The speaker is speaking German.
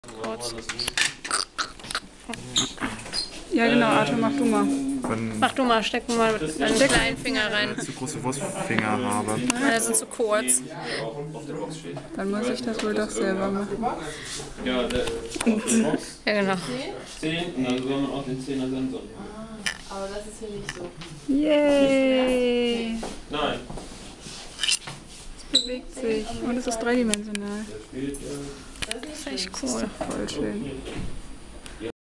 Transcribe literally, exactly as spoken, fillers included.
Kurz. Ja genau, Arthur, mach du mal. Wenn Mach du mal, steck mal deinen kleinen Finger rein. ich zu große Wurstfinger habe. Meine sind zu kurz. Dann muss ich das wohl doch selber machen. Ja, der Ja, genau. zehn, und dann soll man auch den Zehner Sensor. Aber das ist hier nicht so. Yay! Nein. Es bewegt sich und es ist dreidimensional. Der spielt ja. Das ist echt cool. Voll schön.